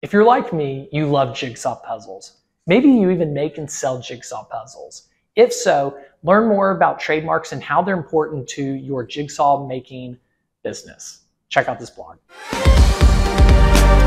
If you're like me, you love jigsaw puzzles. Maybe you even make and sell jigsaw puzzles. If so, learn more about trademarks and how they're important to your jigsaw making business. Check out this blog.